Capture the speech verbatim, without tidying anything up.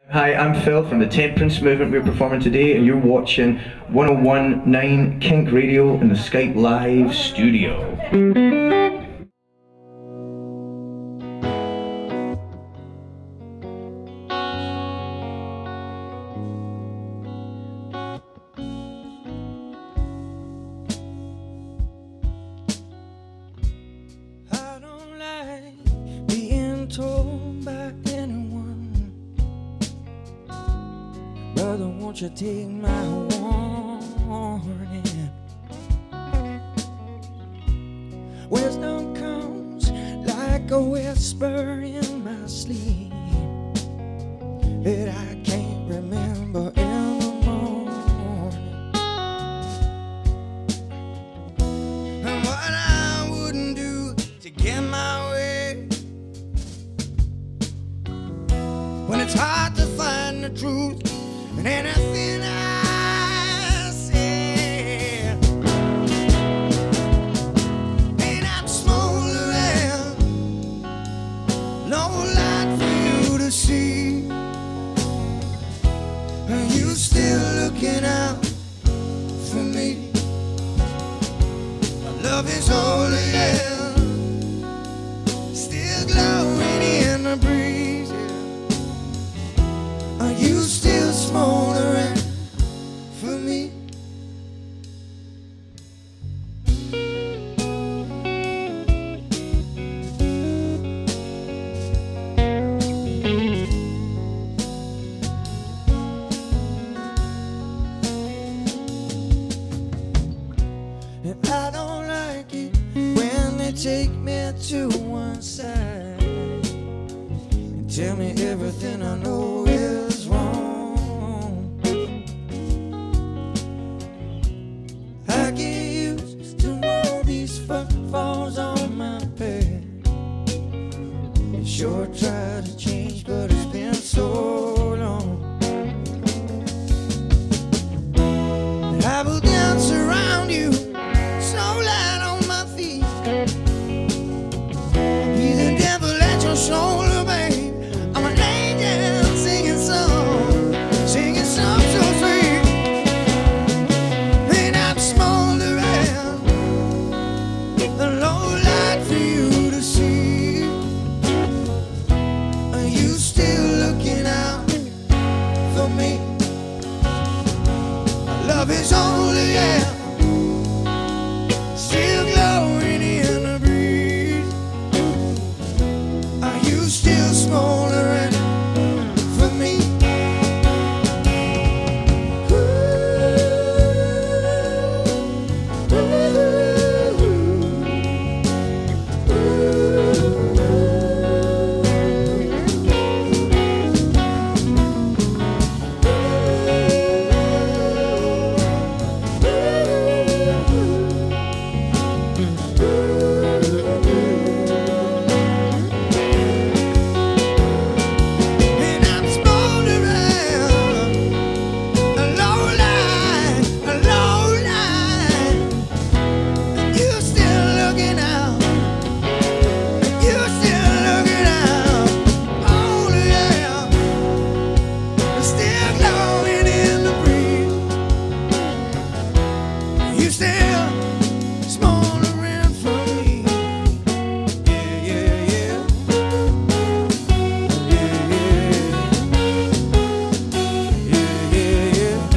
Hi, I'm Phil from the Temperance movement. We're performing today and you're watching one oh one point nine Kink Radio in the Skype Live studio. I don't like being told by anyone, brother, won't you take my warning? Wisdom comes like a whisper in my sleep that I can't remember in the morning. And what I wouldn't do to get my way, when it's hard to find the truth in anything I say, and I'm smoldering, no light for you to see, and you still looking out for me. My love is holy, yeah, still glowing in the breeze, yeah. Are you still smoldering for me? And I don't like it when they take me to one side and tell me everything I know is wrong. I get used to all these footfalls on my bed. I sure try to change, but it's been so long. I will dance around you, so light on my feet. Be the devil at your shoulder, babe. I'm an angel singing songs, singing songs so sweet. And I'm smoldering, the low light for you to see. Are you still looking out for me? My love is only, yeah, still glowing in the breeze. Are you still smoldering for me? And I'm smoldering, a low light, a low light. You still looking out, you still looking out. Oh yeah, still glowing in the breeze. You still smoldering for me. Yeah, yeah, yeah. Yeah, yeah, yeah, yeah.